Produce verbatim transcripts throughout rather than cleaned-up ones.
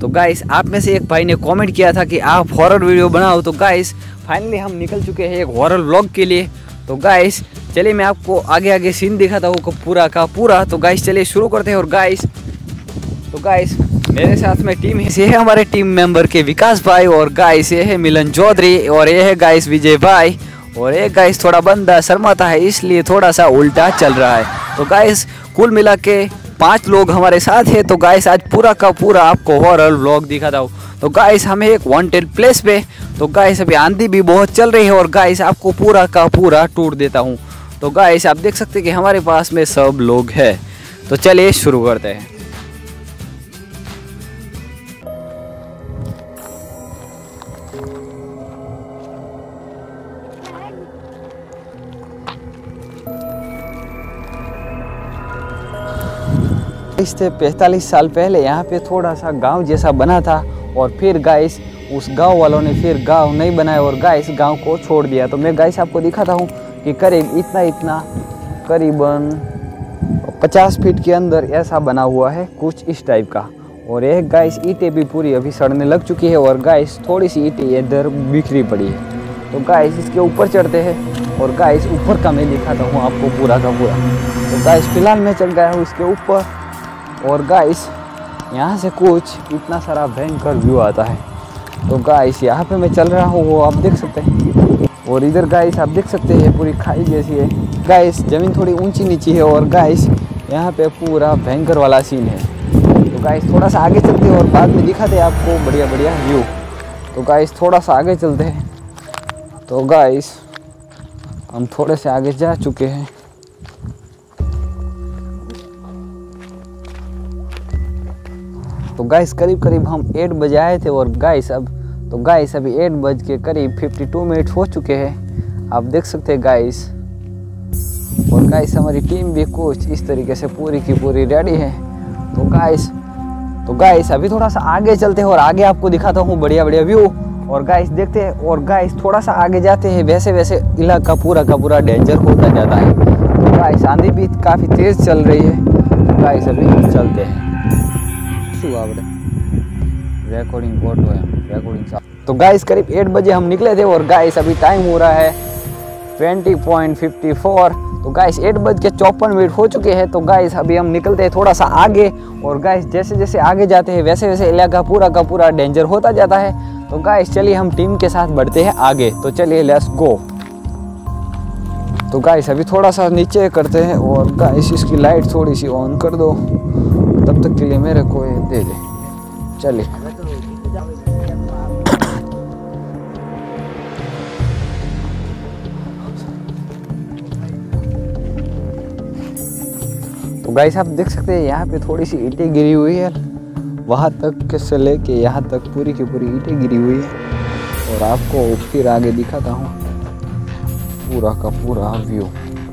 तो गाइस आप में से एक भाई ने कमेंट किया था कि आप हॉरर वीडियो बनाओ। तो गाइस फाइनली हम निकल चुके हैं एक हॉरर व्लॉग के लिए। तो गाइस चलिए मैं आपको आगे आगे सीन दिखाता हूँ पूरा का पूरा। तो गाइस चलिए शुरू करते हैं। और गाइस तो गाइस मेरे साथ में टीम है, ये है हमारे टीम मेंबर के विकास भाई, और गाइस ये है मिलन चौधरी, और ये है गाइस विजय भाई, और एक गाइस थोड़ा बंदा शर्माता है इसलिए थोड़ा सा उल्टा चल रहा है। तो गाइस कुल मिला के पांच लोग हमारे साथ हैं। तो गाइस आज पूरा का पूरा आपको हॉरर व्लॉग दिखाता हूँ। तो गाइस हमें एक वांटेड प्लेस पे, तो गाइस अभी आंधी भी बहुत चल रही है, और गाइस आपको पूरा का पूरा टूर देता हूँ। तो गाइस आप देख सकते हैं कि हमारे पास में सब लोग हैं। तो चलिए शुरू करते हैं। इससे पैंतालीस साल पहले यहाँ पे थोड़ा सा गांव जैसा बना था, और फिर गाइस उस गांव वालों ने फिर गांव नहीं बनाया और गाइस गांव को छोड़ दिया। तो मैं गाइस आपको दिखाता हूँ कि करीब इतना इतना करीबन पचास फीट के अंदर ऐसा बना हुआ है कुछ इस टाइप का। और एक गाइस ईंटें भी पूरी अभी सड़ने लग चुकी है, और गाइस थोड़ी सी ईंटें इधर बिखरी पड़ी है। तो गाइस इसके ऊपर चढ़ते हैं, और गाइस ऊपर का मैं दिखाता हूँ आपको पूरा का पूरा। तो गाइस फिलहाल मैं चल गया हूँ इसके ऊपर, और गाइस यहाँ से कुछ इतना सारा भयंकर व्यू आता है। तो गाइस यहाँ पे मैं चल रहा हूँ, वो आप देख सकते हैं, और इधर गाइस आप देख सकते हैं पूरी खाई जैसी है। गाइस ज़मीन थोड़ी ऊंची नीची है, और गाइस यहाँ पे पूरा भयंकर वाला सीन है। तो गाइस थोड़ा सा आगे चलते हैं और बाद में दिखाते हैं आपको बढ़िया बढ़िया व्यू। तो गाइस थोड़ा सा आगे चलते हैं। तो गाइस हम थोड़े से आगे जा चुके हैं। तो गाइस करीब करीब हम आठ बजे आए थे, और गाइस अब तो गाइस अभी आठ बज के करीब बावन मिनट हो चुके हैं, आप देख सकते हैं गाइस। और गाइस हमारी टीम भी कुछ इस तरीके से पूरी की पूरी रेडी है। तो गाइस तो गाइस अभी थोड़ा सा आगे चलते हैं और आगे आपको दिखाता हूँ बढ़िया बढ़िया व्यू। और गाइस देखते हैं, और गाइस थोड़ा सा आगे जाते हैं, वैसे वैसे इलाका पूरा का पूरा डेंजर होता जाता है। तो गाइस आंधी भी काफ़ी तेज़ चल रही है। तो गाइस अभी चलते हैं। रिकॉर्डिंग फोटो है रिकॉर्डिंग। तो गाइस करीब आठ बजे हम निकले थे, और गाइस अभी टाइम हो रहा है बीस पॉइंट फिफ्टी फोर। तो गाइस आठ बज के चौपन मिनट हो चुके हैं। तो गाइस अभी हम निकलते हैं थोड़ा सा आगे, और गाइस जैसे जैसे आगे जाते हैं वैसे वैसे इलाका पूरा का पूरा डेंजर होता जाता है। तो गाइस चलिए हम टीम के साथ बढ़ते हैं आगे। तो चलिए लेट्स गो। तो गाइस अभी थोड़ा सा नीचे करते हैं, और गाइस इसकी लाइट थोड़ी सी ऑन कर दो, तब तक के लिए मेरे को ये दे दे। चलिए तो गाइस आप देख सकते हैं यहाँ पे थोड़ी सी ईंटें गिरी हुई है, वहाँ तक से लेके यहाँ तक पूरी की पूरी ईंटें गिरी हुई है। और आपको फिर आगे दिखाता हूँ पूरा का पूरा व्यू।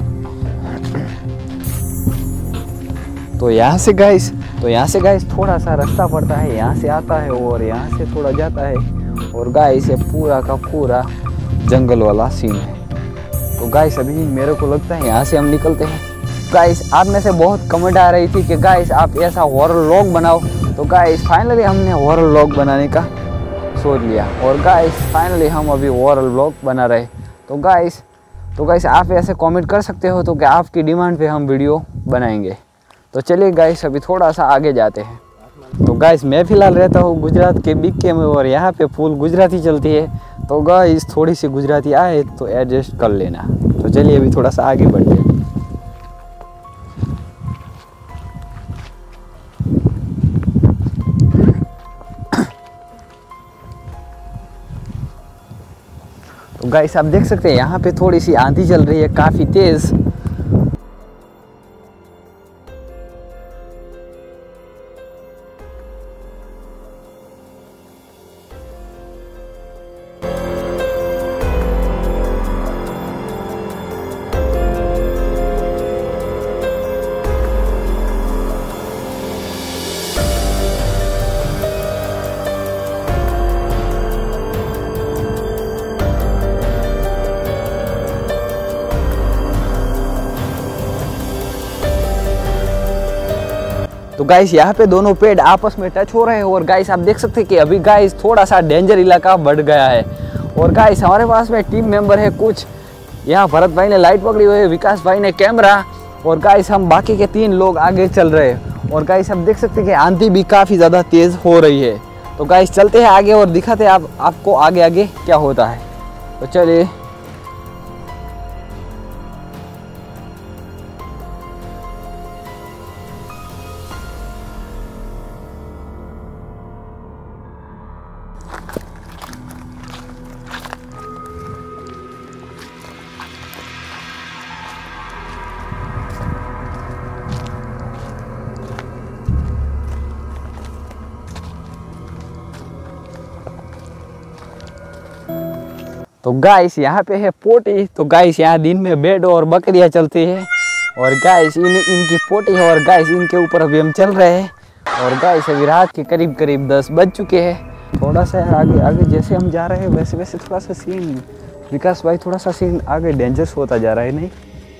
तो यहाँ से गाइस तो यहाँ से गाइस थोड़ा सा रास्ता पड़ता है, यहाँ से आता है और यहाँ से थोड़ा जाता है, और गाइस ये पूरा का पूरा जंगल वाला सीन है। तो गाइस अभी मेरे को लगता है यहाँ से हम निकलते हैं। गाइस आप में से बहुत कमेंट आ रही थी कि गाइस आप ऐसा हॉरर व्लॉग बनाओ। तो गाइस फाइनली हमने हॉरर व्लॉग बनाने का सोच लिया, और गाइस फाइनली हम अभी हॉरर व्लॉग बना रहे। तो गाइस तो गाइस आप ऐसे कमेंट कर सकते हो, तो क्या आपकी डिमांड पे हम वीडियो बनाएंगे। तो चलिए गाइस अभी थोड़ा सा आगे जाते हैं। तो गाइस मैं फ़िलहाल रहता हूँ गुजरात के बीके में, और यहाँ पे फुल गुजराती चलती है। तो गाइस थोड़ी सी गुजराती आए तो एडजस्ट कर लेना। तो चलिए अभी थोड़ा सा आगे बढ़ते हैं। तो गाइस आप देख सकते हैं यहाँ पे थोड़ी सी आंधी चल रही है काफ़ी तेज़। तो गाइस यहाँ पे दोनों पेड़ आपस में टच हो रहे हैं और गाइस आप देख सकते हैं कि अभी गाइस थोड़ा सा डेंजर इलाका बढ़ गया है। और गाइस हमारे पास में टीम मेंबर है कुछ, यहाँ भरत भाई ने लाइट पकड़ी हुई है, विकास भाई ने कैमरा, और गाइस हम बाकी के तीन लोग आगे चल रहे हैं। और गाइस आप देख सकते हैं कि आंधी भी काफ़ी ज़्यादा तेज़ हो रही है। तो गाइस चलते हैं आगे और दिखाते हैं आप आपको आगे आगे क्या होता है। तो चलिए। तो गाइस यहाँ पे है पोटी। तो गाइस यहाँ दिन में भेड़ और बकरियाँ चलती है और गाइस इन इनकी पोटी है और गाइस इनके ऊपर अभी हम चल रहे हैं। और गाइस अभी रात के करीब करीब दस बज चुके हैं। थोड़ा सा आगे आगे जैसे हम जा रहे हैं वैसे वैसे थोड़ा सा सीन, विकास भाई थोड़ा सा सीन आगे डेंजरस होता जा रहा है नहीं।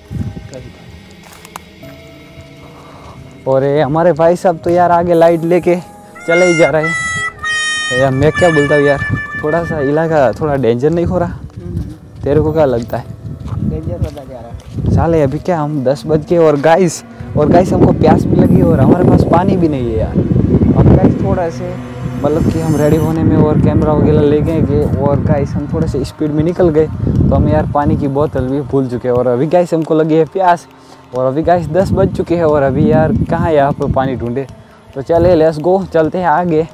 और ये हमारे भाई साहब तो यार आगे लाइट लेके चले ही जा रहे हैं। यार मैं क्या बोलता हूँ यार, थोड़ा सा इलाका थोड़ा डेंजर नहीं हो रहा? तेरे को क्या लगता है? डेंजर होता जा रहा है। साले अभी क्या हम दस बज के और गाइस और गाइस हमको प्यास भी लगी और हमारे पास पानी भी नहीं है यार। अब गाइस थोड़ा से मतलब कि हम रेडी होने में और कैमरा वगैरह ले गए और गाइस हम थोड़े से स्पीड में निकल गए तो हम यार पानी की बोतल भी भूल चुके हैं। और अभी गाइस हमको लगी है प्यास और अभी गाइस दस बज चुके हैं और अभी यार कहाँ यहाँ पर पानी ढूंढे। तो चले लेट्स गो, चलते हैं आगे।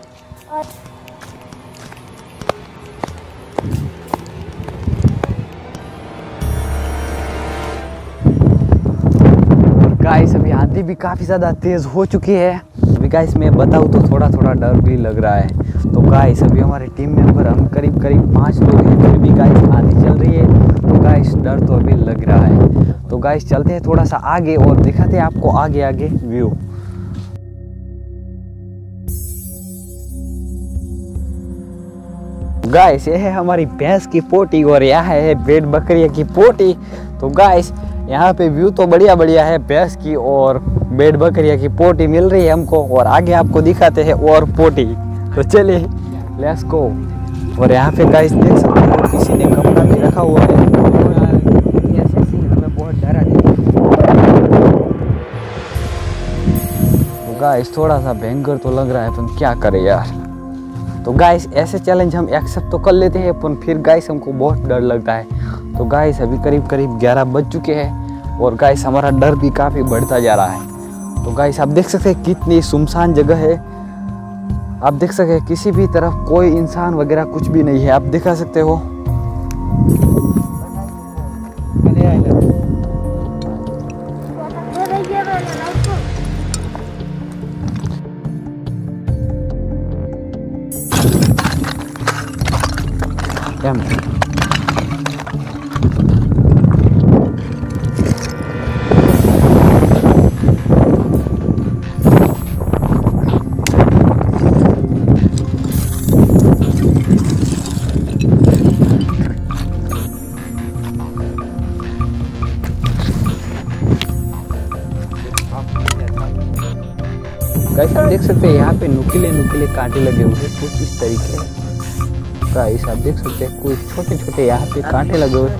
गाइस अभी आंधी भी काफ़ी ज़्यादा तेज़ हो चुकी है। अभी गाइस मैं बताऊँ तो थोड़ा थोड़ा डर भी लग रहा है। तो गाइस अभी हमारे टीम मेंबर हम करीब करीब पाँच लोग हैं, फिर भी गाइस आंधी चल रही है तो गाइस डर तो अभी लग रहा है। तो गाइस चलते हैं थोड़ा सा आगे और दिखाते हैं आपको आगे आगे व्यू। गाइस ये है हमारी भैंस की पोटी और यह है भेड़ बकरिया की पोटी। तो गाइस यहाँ पे व्यू तो बढ़िया बढ़िया है, भैंस की और भेड़ बकरिया की पोटी मिल रही है हमको और आगे आपको दिखाते हैं और पोटी। तो चलिए लेट्स गो। और यहाँ पे गाइस देख सकते हो किसी ने कपड़ा भी रखा हुआ है। ऐसे सीन हमें बहुत डरा देती है। तो गाइस थोड़ा सा भयंकर तो लग रहा है पर क्या करें यार। तो गाइस ऐसे चैलेंज हम एक्सेप्ट तो कर लेते हैं पर फिर गाइस हमको बहुत डर लगता है। तो गाइस अभी करीब करीब ग्यारह बज चुके हैं और गाइस हमारा डर भी काफ़ी बढ़ता जा रहा है। तो गाइस आप देख सकते हैं कितनी सुनसान जगह है। आप देख सकते हैं किसी भी तरफ कोई इंसान वगैरह कुछ भी नहीं है, आप दिखा सकते हो। गाइस आप देख सकते हैं यहाँ पे नुकीले नुकीले कांटे लगे हुए हैं कुछ इस तरीके। गाइस आप देख सकते हैं कुछ छोटे छोटे यहाँ पे कांटे लगे हुए।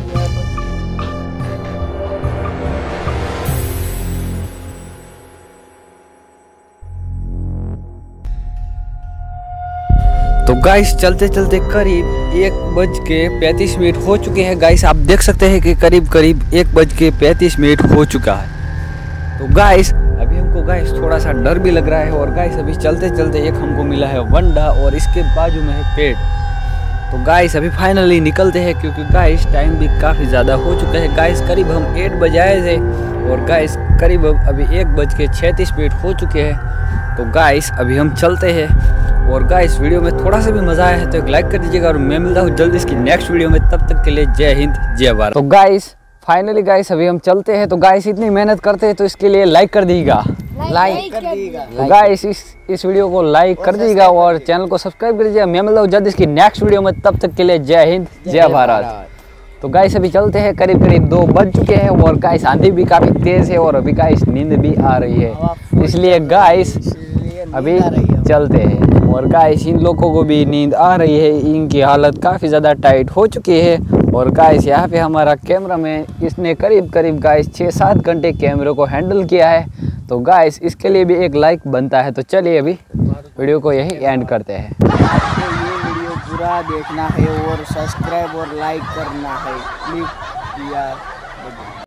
तो गाइस चलते चलते करीब एक बज के पैंतीस मिनट हो चुके हैं। गाइस आप देख सकते हैं कि करीब करीब एक बज के पैंतीस मिनट हो चुका है। तो गाइस अभी हमको गाइस थोड़ा सा डर भी लग रहा है और गाइस अभी चलते चलते एक हमको मिला है वंडा और इसके बाजू में है पेड़। तो गाइस अभी फाइनली निकलते हैं क्योंकि गाइस टाइम भी काफ़ी ज़्यादा हो चुका है। गाइस करीब हम एट बजे आए थे और गाइस करीब अभी एक बज के छत्तीस मिनट हो चुके हैं। तो गाइस अभी हम चलते हैं और गाइस वीडियो में थोड़ा सा भी मज़ा आया है तो एक लाइक कर दीजिएगा और मैं मिलता हूँ जल्दी इसकी नेक्स्ट वीडियो में। तब तक के लिए जय हिंद जय भारत। तो गाइस फाइनली गाइस अभी हम चलते हैं। तो गाइस इतनी मेहनत करते हैं तो इसके लिए लाइक कर दीजिएगा, लाइक कर दीजिएगा। तो गाइस इस इस वीडियो को लाइक कर दीजिएगा और चैनल को सब्सक्राइब कर दीजिएगा। मैं मिलता हूँ जल्द इसकी नेक्स्ट वीडियो में। तब तक के लिए जय हिंद जय भारत। तो गाइस अभी चलते हैं, करीब करीब दो बज चुके हैं और गाइस आंधी भी काफ़ी तेज़ है और अभी गाइस नींद भी आ रही है, इसलिए गाइस अभी चलते हैं। और गाइस इन लोगों को भी नींद आ रही है, इनकी हालत काफ़ी ज़्यादा टाइट हो चुकी है। और गाइस यहाँ पे हमारा कैमरा मैन, इसने करीब करीब गाइस छः सात घंटे कैमरे को हैंडल किया है, तो गाइस इसके लिए भी एक लाइक बनता है। तो चलिए अभी वीडियो को यही एंड करते हैं। ये वीडियो पूरा देखना है और सब्सक्राइब और लाइक करना है प्लीज यार।